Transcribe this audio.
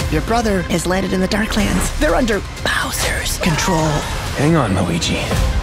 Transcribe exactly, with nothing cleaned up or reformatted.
Your brother has landed in the Darklands. They're under Bowser's control. Hang on, Luigi.